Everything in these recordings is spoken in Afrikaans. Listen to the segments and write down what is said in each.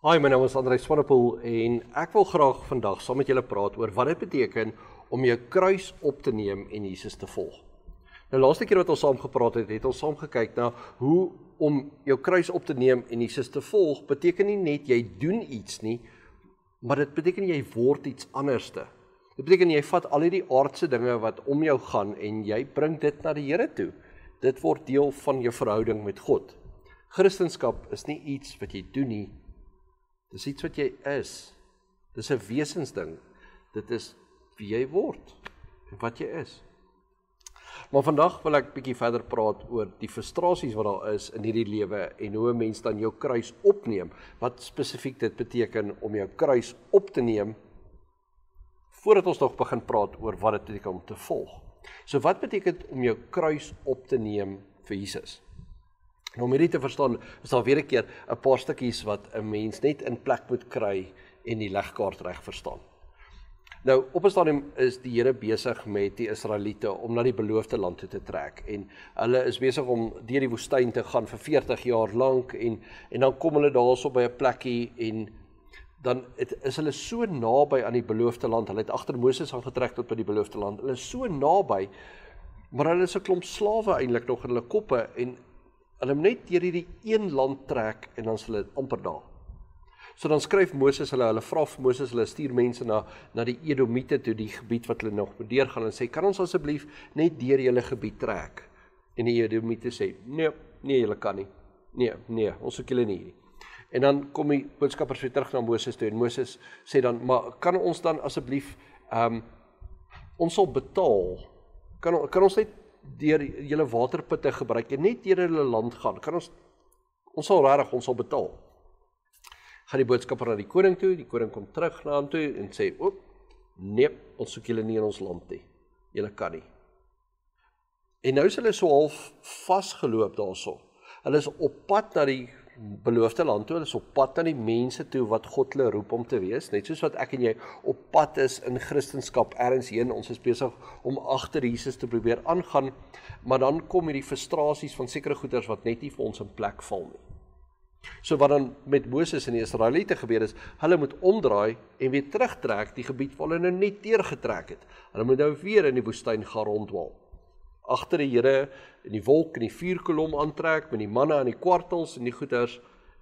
Hi, my naam is André Swanepoel en ek wil graag vandag saam met julle praat oor wat dit beteken om jou kruis op te neem en Jesus te volg. Nou laaste keer wat ons saam gepraat het, het ons saam gekyk na hoe om jou kruis op te neem en Jesus te volg beteken nie net jy doen iets nie, maar dit beteken jy word iets anderste. Dit beteken jy vat al die aardse dinge wat om jou gaan en jy bring dit na die Here toe. Dit word deel van jou verhouding met God. Christendom is nie iets wat jy doen nie, dis iets wat jy is. Dis 'n wesensding. Dit is wie jy word en wat jy is. Maar vandag wil ek bietjie verder praat oor die frustrasies wat daar is in hierdie lewe en hoe 'n mens dan jou kruis opneem. Wat spesifiek dit beteken om jou kruis op te neem voordat ons nog begin praat oor wat dit beteken om te volg. So wat beteken dit om jou kruis op te neem vir Jesus? Nou om hierdie te verstaan, is daar weer 'n keer 'n paar stukkies wat 'n mens net in plek moet kry en die legkaart reg verstaan. Nou, op 'n stadium is die Here besig met die Israeliete om na die beloofde land toe te trek en hulle is besig om deur die woestyn te gaan vir 40 jaar lank en dan kom hulle daarso by 'n plekkie en dan is hulle so naby aan die beloofde land. Hulle het agter Moses aangetrek tot by die beloofde land. Hulle is so naby, maar hulle is 'n klomp slawe eintlik nog in hulle koppe en hulle moet net deur hierdie een land trek en dan is hulle amper daar. So dan skryf Moses hulle vra vir Moses, hulle stuur mense na die Edomite toe, die gebied wat hulle nog moet deurgaan en sê, kan ons asseblief net deur julle gebied trek? En die Edomite sê, nee, julle kan nie. Nee, ons soek julle nie. En dan kom die boodskappers weer terug na Moses toe en Moses sê dan, maar kan ons dan asseblief, ons sal betaal, kan ons net deur julle waterputte gebruik en net deur hulle land gaan, ons sal betaal. Gaan die boodskapper na die koning toe, die koning kom terug na hom toe en sê, nee, ons soek julle nie in ons land nie, julle kan nie. En nou is hulle so half vasgeloop daarso. Hulle is op pad na die beloofde land toe, hulle is op pad na die mense toe wat God hulle roep om te wees, net soos wat ek en jy op pad is in Christendom ergens heen, ons is besig om agter Jesus te probeer aangaan, maar dan kom hierdie frustrasies van sekere goeders wat net nie vir ons in plek val nie. So wat dan met Moses en die Israeliete gebeur is, hulle moet omdraai en weer terugtrek die gebied waar hulle nou net deurgetrek het. Hulle moet nou weer in die woestyn gaan rondwaal. Agter die Here in die wolk en die vuurkolom aantrek, met die manne aan die kwartels en die goeders,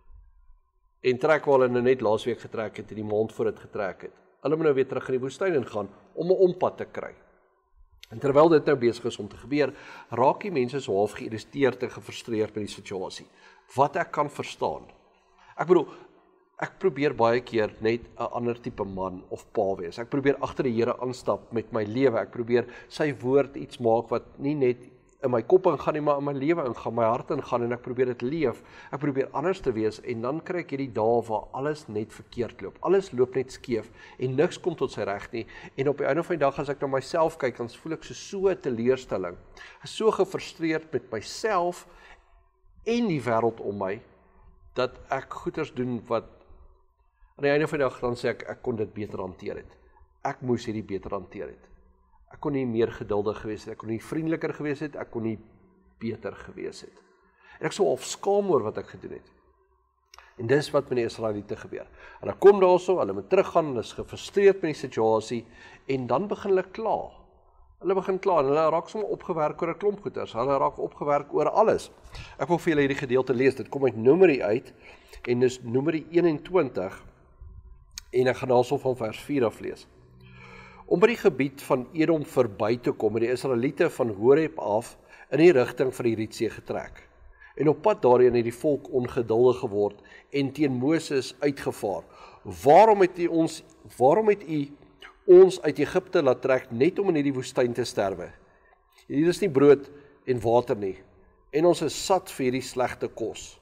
en trek waar hulle nou net laasweek getrek het en die maand voor dit getrek het. Hulle moet nou weer terug in die woestyn ingaan om 'n ompad te kry. En terwyl dit nou besig is om te gebeur, raak die mense so half geïrriteerd en gefrustreerd met die situasie. Wat ek kan verstaan. Ek bedoel, ek probeer baie keer net 'n ander tipe man of pa wees. Ek probeer agter die Here aanstap met my lewe. Ek probeer sy woord iets maak wat nie net in my kop ingaan nie, maar in my lewe ingaan, my hart ingaan en ek probeer dit leef. Ek probeer anders te wees en dan kry ek hierdie dae waar alles net verkeerd loop. Alles loop net skeef en niks kom tot sy reg nie. En op die einde van die dag as ek na myself kyk, dan voel ek so 'n teleurstelling. Ek is so gefrustreerd met myself en die wêreld om my dat ek goeders doen wat aan die einde van die dag dan sê ek kon dit beter hanteer het. Ek moes hierdie beter hanteer het. Ek kon nie meer geduldig gewees het, ek kon nie vriendeliker gewees het, ek kon nie beter gewees het. En ek sou half skaam oor wat ek gedoen het. En dis wat met die Israeliete gebeur. Hulle kom daarso, hulle moet teruggaan, hulle is gefrustreerd met die situasie en dan begin hulle kla. Hulle begin kla en hulle raak sommer opgewerk oor 'n klomp goeters. Hulle raak opgewerk oor alles. Ek wil vir julle hierdie gedeelte lees. Dit kom uit Numeri uit en dis Numeri 21 en ek gaan daarso van vers 4 af lees. Om by die gebied van Edom verby te kom, het die Israeliete van Horeb af in die rigting van die Rietsee getrek. En op pad daarheen het die volk ongeduldig geword en teen Moses uitgevaar. Waarom het u ons uit Egipte laat trek net om in hierdie woestyn te sterwe? Hier is nie brood en water nie en ons is sat vir hierdie slegte kos.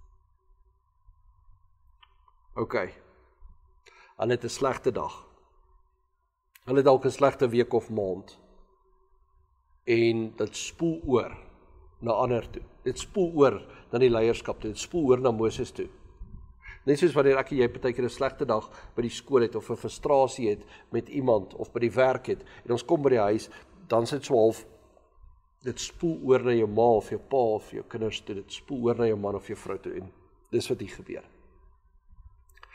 Hulle het 'n slegte dag. Hulle het dalk 'n slegte week of maand. En dit spoel oor na ander toe. Dit spoel oor na die leierskap toe. Dit spoel oor na Moses toe. Net soos wanneer ek en jy partykeer 'n slegte dag by die skool het of 'n frustrasie het met iemand of by die werk het en ons kom by die huis, dan sit so half dit spoel oor na jou ma of jou pa of jou kinders toe. Dit spoel oor na jou man of jou vrou toe en dis wat hier gebeur.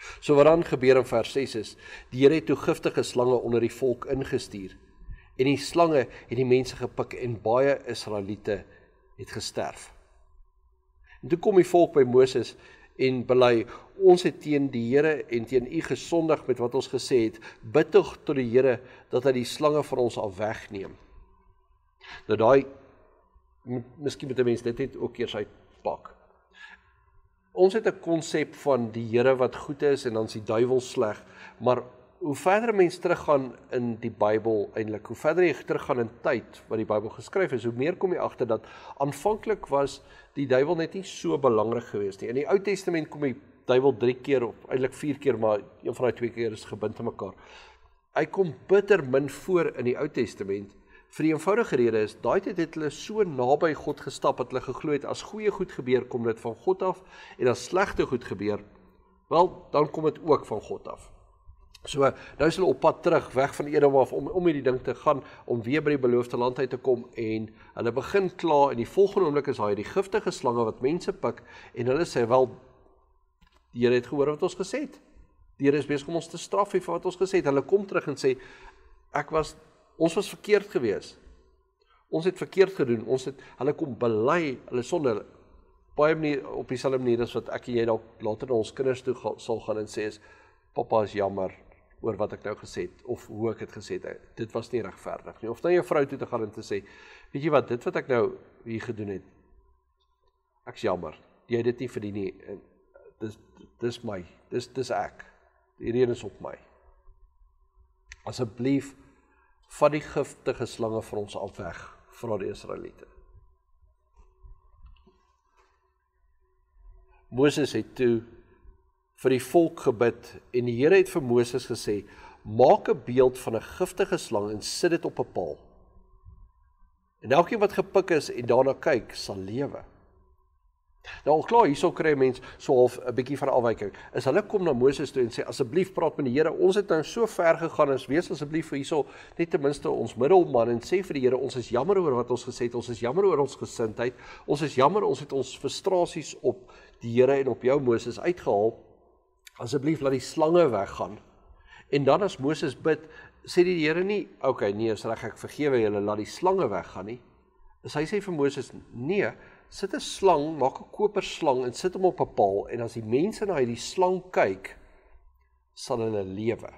So wat dan gebeur in vers 6 is, die Here het toe giftige slange onder die volk ingestuur, en die slange het die mense gepik, en baie Israeliete het gesterf. En toe kom die volk by Moses en bely, ons het teen die Here en teen u gesondig met wat ons gesê het, bid tog tot die Here, dat hy die slange van ons af wegneem. Nou daai, miskien moet 'n mens dit net ook eers uitpak. Ons het 'n konsep van die Here wat goed is en dan is die duiwel sleg, maar hoe verder mens teruggaan in die Bybel eintlik, hoe verder jy teruggaan in tyd wat die Bybel geskryf is, hoe meer kom jy agter dat aanvanklik was die duiwel net nie so belangrik geweest nie. In die Ou Testament kom die duiwel 3 keer of eintlik 4 keer, maar een van die 2 keer is gebind aan mekaar. Hy kom bitter min voor in die Ou Testament. Vir die eenvoudige rede is, daai tyd het hulle so naby God gestap, dat hulle geglo het, as goeie goed gebeur, kom dit van God af, en as slegte goed gebeur, wel, dan kom dit ook van God af. So, nou is hulle op pad terug, weg van Edom af, om hierdie ding te gaan, om weer by die beloofde land uit te kom, en hulle begin kla, en die volgende oomblik is hy die giftige slange wat mense pik, en hulle sê, wel, die Here het gehoor wat ons gesê het. Die Here is besig om ons te straf vir wat ons gesê het. Hulle kom terug en sê, ons was verkeerd gewees. Ons het verkeerd gedoen. Hulle kom bely, hulle sonde, baie manier, op dieselfde manier as wat ek en jy dalk later na ons kinders toe sal gaan en sê is, papa is jammer oor wat ek nou gesê het, of hoe ek het gesê het, dit was nie regverdig nie. Of dan jou vrou toe te gaan en te sê, weet jy wat, dit wat ek nou hier gedoen het, ek is jammer, jy het dit nie verdien nie, en dis my, dis ek, die rede is op my. Asseblief, vat die giftige slange vir ons af weg, vra die Israeliete. Moses het toe vir die volk gebid, en die Here het vir Moses gesê, maak 'n beeld van 'n giftige slang en sit dit op 'n paal. En elkeen wat gepik is en daarna kyk, sal lewe. Nou al klaar, hierso kry mens so half 'n bietjie van afwyking. Is hulle kom na Moses toe en sê, asseblief praat met die Here, ons het nou so ver gegaan, as wees asseblief vir hierso net ten minste ons middelman, en sê vir die Here, ons is jammer oor wat ons gesê het, ons is jammer oor ons gesindheid, ons is jammer, ons het ons frustrasies op die Here en op jou Moses uitgehaal, asseblief laat die slange weggaan. En dan as Moses bid, sê die Here nie, okay, nee, is reg, ek vergewe julle, laat die slange weggaan nie. Dus hy sê vir Moses, nee, sit 'n slang, maak 'n koperslang en sit hom op 'n paal, en as die mense na hierdie slang kyk, sal hulle lewe.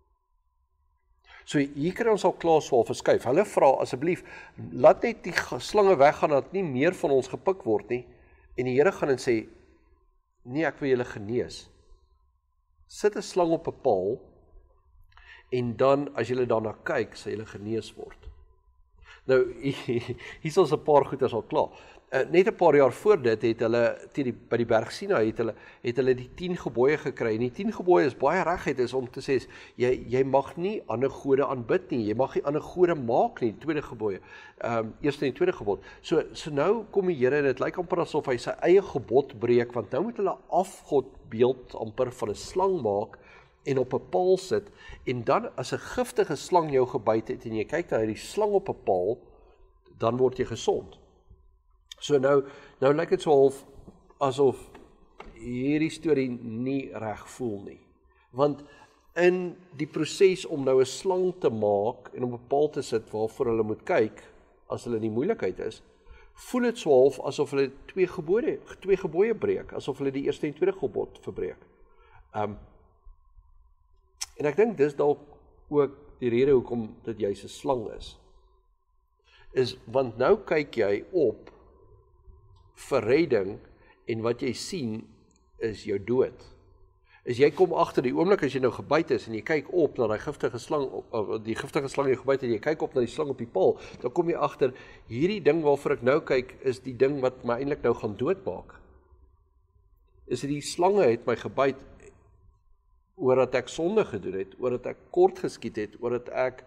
So hier kan ons al klaar swaal verskuif. Hulle vra asseblief, laat net die slange weggaan, dat nie meer van ons gepik word nie. En die Here gaan en sê, nee, ek wil julle genees. Sit 'n slang op 'n paal, en dan, as julle daarna kyk, sal julle genees word. Nou, hier is ons 'n paar goeders al klaar. Net 'n paar jaar voor dit het hulle, by die berg Sinai, het hulle die 10 gebooie gekry, en die 10 gebooie is baie reguit, is om te sê, jy mag nie ander gode aanbid nie, jy mag nie ander gode maak nie, tweede gebooie, eerste en tweede gebod. So nou kom die Here, en dit lyk amper asof hy sy eie gebod breek, want nou moet hulle afgodbeeld amper van 'n slang maak, en op 'n paal sit, en dan as 'n giftige slang jou gebyt het, en jy kyk na die slang op 'n paal, dan word jy gesond. So nou lyk dit so half asof hierdie storie nie reg voel nie. Want in die proses om nou 'n slang te maak en op 'n paal te sit waarvoor hulle moet kyk, as hulle in die moeilikheid is, voel dit so half asof hulle twee gebooie breek, asof hulle die eerste en tweede gebod verbreek. En ek dink dis dalk ook die rede hoekom dit juis 'n slang is want nou kyk jy op vir redding, en wat jy sien is jou dood. As jy kom agter die oomblik as jy nou gebyt is, en jy kyk op na die giftige slang jy gebyt het, en jy kyk op na die slang op die paal, dan kom jy agter, hierdie ding waarvoor ek nou kyk, is die ding wat my eintlik nou gaan doodmaak. Is die slange het my gebyt, oordat ek sonde gedoen het, oordat ek kort geskiet het, oordat ek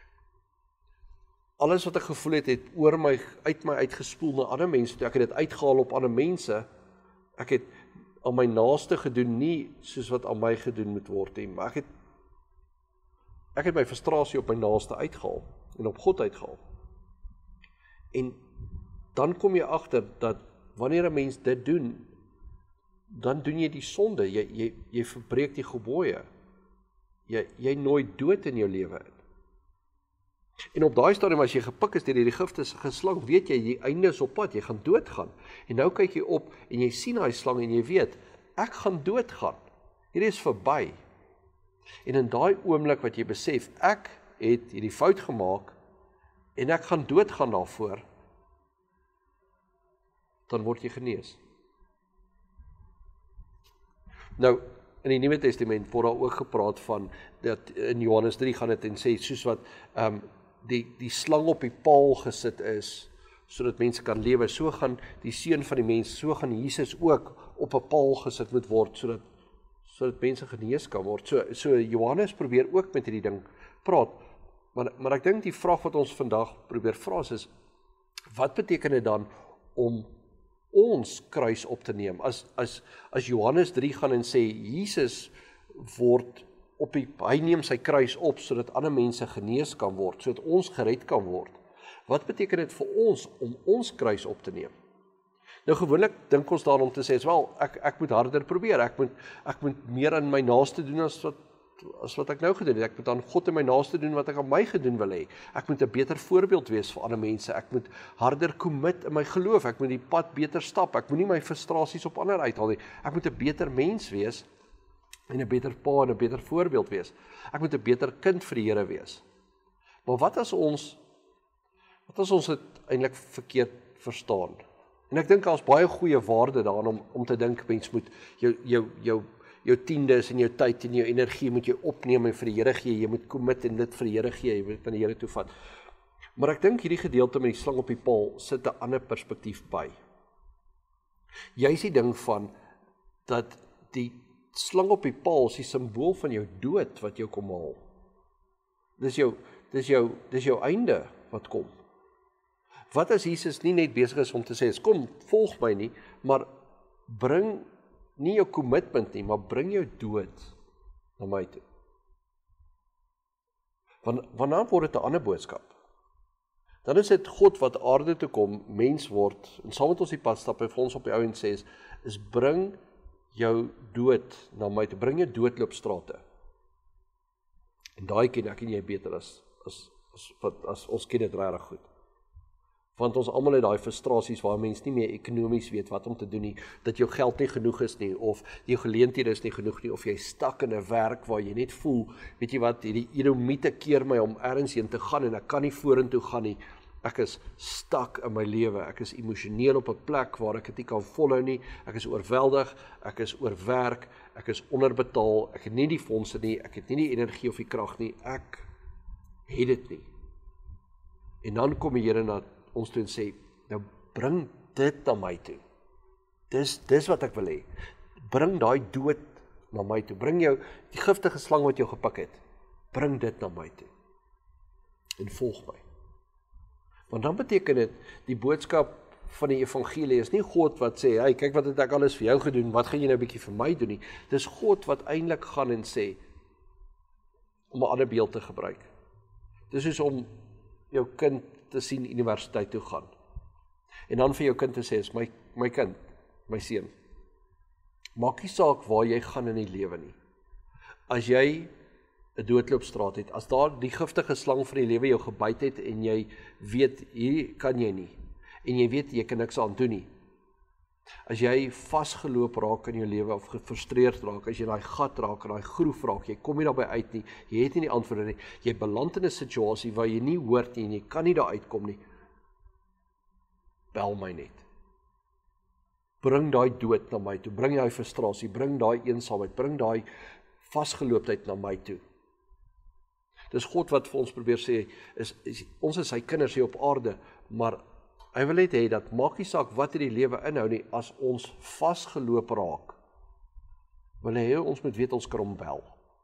alles wat ek gevoel het uit my uitgespoel na ander mense, toe ek het dit uitgehaal op ander mense, ek het aan my naaste gedoen, nie soos wat aan my gedoen moet word nie, maar ek het my frustrasie op my naaste uitgehaal, en op God uitgehaal. En dan kom jy agter, dat wanneer 'n mens dit doen, dan doen jy die sonde, jy verbreek die gebooie. Jy nooi dood in jou lewe in. En op daai stadium as jy gepik is deur hierdie giftige slang, weet jy, die einde is op pad, jy gaan doodgaan. En nou kyk jy op en jy sien daai slang en jy weet, ek gaan doodgaan. Hierdie is verby. En in daai oomblik wat jy besef, ek het hierdie fout gemaak en ek gaan doodgaan daarvoor, dan word jy genees. Nou, in die Nuwe Testament word daar ook gepraat van, dat in Johannes 3 gaan dit en sê, soos wat die slang op die paal gesit is, sodat mense kan lewe, so gaan die seun van die mens, so gaan Jesus ook op 'n paal gesit moet word, sodat mense genees kan word. So Johannes probeer ook met hierdie ding praat, maar ek dink die vraag wat ons vandag probeer vra is, wat beteken dit dan om ons kruis op te neem? As Johannes 3 gaan en sê, Jesus word hy neem sy kruis op, sodat ander mense genees kan word, sodat ons gered kan word. Wat beteken dit vir ons, om ons kruis op te neem? Nou gewoonlik dink ons daarom te sê, wel, ek moet harder probeer, ek moet meer aan my naaste doen as wat ek nou gedoen het, ek moet aan God en my naaste doen wat ek aan my gedoen wil hê, ek moet 'n beter voorbeeld wees vir ander mense, ek moet harder commit in my geloof, ek moet die pad beter stap, ek moet nie my frustrasies op ander uithaal nie, ek moet 'n beter mens wees, en 'n beter pa en 'n beter voorbeeld wees, ek moet 'n beter kind vir die Here wees. Maar wat as ons dit eintlik verkeerd verstaan? En ek dink daar's baie goeie waarde daarin om te dink, mens moet jou tiendes en jou tyd en jou energie moet jy opneem en vir die Here gee, jy moet commit en dit vir die Here gee, jy moet aan die Here toe vat. Maar ek dink hierdie gedeelte met die slang op die paal sit 'n ander perspektief by. Jy is die ding van, dat die slang op die paal is die simbool van jou dood wat jou kom haal. Dis jou einde wat kom. Wat as Jesus nie net besig is om te sê, kom, volg my nie, maar bring nie jou commitment nie, maar bring jou dood na my toe. Want dan word dit 'n ander boodskap. Dan is dit God wat aarde toe kom, mens word, en saam met ons die pad stap, en vir ons op die ou en sê, is bring jou dood na my toe, bring jou doodloopstrate. En daai ken ek en jy beter as ons ken dit regtig goed. Want ons almal het daai frustrasies waar mense nie meer ekonomies weet wat om te doen nie, dat jou geld nie genoeg is nie, of jou geleenthede is nie genoeg nie, of jy stak in 'n werk waar jy net voel, weet jy wat, hierdie eromiete keer my om ergens heen te gaan en ek kan nie vorentoe gaan nie. Ek is stak in my lewe, ek is emosioneel op 'n plek waar ek dit nie kan volhou nie, ek is oorweldig, ek is oorwerk, ek is onderbetaal, ek het nie die fondse nie, ek het nie die energie of die krag nie, ek het dit nie. En dan kom die Here na ons toe en sê, nou bring dit na my toe. Dis wat ek wil hê. Bring daai dood na my toe. Bring jou die giftige slang wat jou gepik het. Bring dit na my toe. En volg my. Want dan beteken dit, die boodskap van die evangelie is nie God wat sê, hey, kyk wat het ek alles vir jou gedoen, wat gaan jy nou 'n bietjie vir my doen nie. Dis God wat eintlik gaan en sê, om 'n ander beeld te gebruik. Dis soos om jou kind te sien universiteit toe gaan. En dan vir jou kind te sê, is my kind, my seun, maak nie saak waar jy gaan in die lewe nie. As jy 'n doodloopstraat het, as daar die giftige slang van die lewe jou gebyt het, en jy weet, hier kan jy nie, en jy weet, jy kan niks aan doen nie. As jy vasgeloop raak in jou lewe, of gefrustreerd raak, as jy daai gat raak, en daai groef raak, jy kom nie daarby uit nie, jy het nie die antwoorde nie, jy beland in 'n situasie waar jy nie hoort nie, en jy kan nie daar uitkom nie, bel my net. Bring daai dood na my toe, bring daai frustrasie, bring daai eensaamheid, bring daai vasgelooptheid na my toe. Dis God wat vir ons probeer sê, ons is sy kinders hier op aarde, maar hy wil net hê dat maak nie saak wat die lewe inhou nie, as ons vasgeloop raak, wil hy hê ons moet weet ons kan hom bel.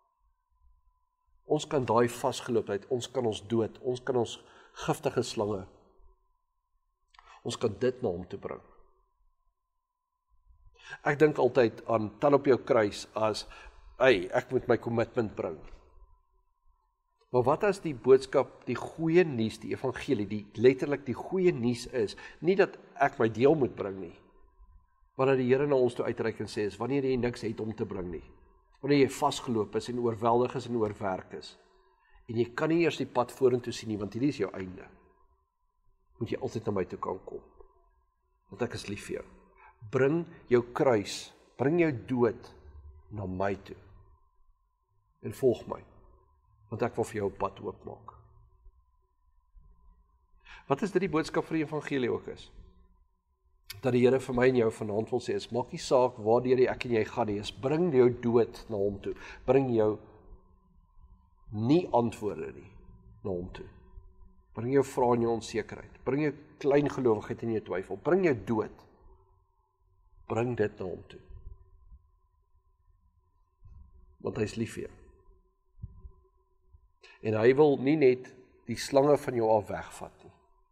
Ons kan daai vasgeloopheid, ons kan ons dood, ons kan ons giftige slange, ons kan dit na hom toe bring. Ek dink altyd aan tel op jou kruis as, ek moet my commitment bring. Maar wat as die boodskap, die goeie nuus, die evangelie, letterlik die goeie nuus is, nie dat ek my deel moet bring nie, Wanneer die Here na ons toe uitreik en sê, is wanneer jy niks het om te bring nie. Wanneer jy vasgeloop is en oorweldig is en oorwerk is. En jy kan nie eers die pad vorentoe sien nie, want hierdie is jou einde. Moet jy altyd na my toe kan kom. Want ek is lief vir jou. Bring jou kruis, bring jou dood na my toe. En volg my, want ek wil vir jou 'n pad oopmaak. Wat is dit die boodskap vir die evangelie ook is? Dat die Here vir my en jou vanaand wil sê, is maak nie saak waardeur ek en jy gaan nie, is bring jou dood na hom toe. Bring jou nie antwoorde nie na hom toe. Bring jou vrae en jou onsekerheid. Bring jou klein gelowigheid en jou twyfel. Bring jou dood. Bring dit na hom toe. Want hy is lief vir jou. En hy wil nie net die slange van jou af wegvat nie.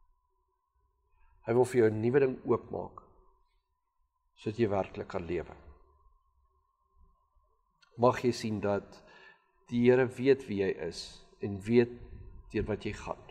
Hy wil vir jou 'n nuwe ding oopmaak, sodat jy werklik kan lewe. Mag jy sien dat die Here weet wie jy is en weet deur wat jy gaan.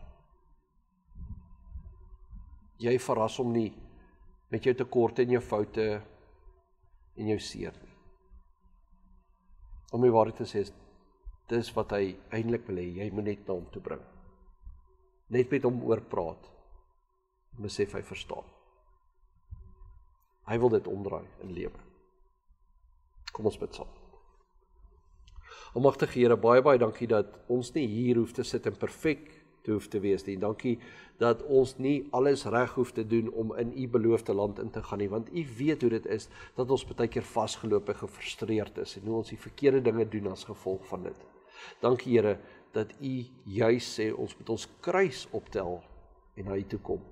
Jy verras hom nie met jou tekorte en jou foute en jou seer nie. Om die waarheid te sê, dis wat hy eintlik wil hê, jy moet net na hom toe bring. Net met hom oor praat, besef hy verstaan. Hy wil dit omdraai in lewe. Kom ons bid saam. Almagtige Here, baie dankie dat ons nie hier hoef te sit en perfek te hoef te wees nie. Dankie dat ons nie alles reg hoef te doen om in u beloofde land in te gaan nie, want u weet hoe dit is, dat ons baie keer vasgeloop en gefrustreerd is, en hoe ons die verkeerde dinge doen as gevolg van dit. Dankie Here, dat u juis sê, ons moet ons kruis optel en na u toe kom.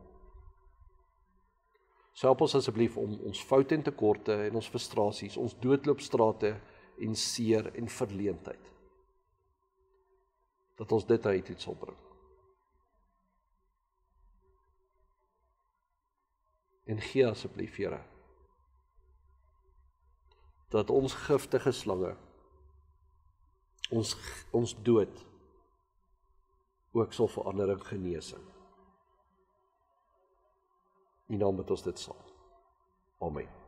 So help ons asseblief om ons foute en tekorte en ons frustrasies, ons doodloopstrate en seer en verleentheid, dat ons dit na u toe sal bring. En gee asseblief, Here, dat ons giftige slange, ons dood, ook sal verander in genesing. In die naam het ons dit saam. Amen.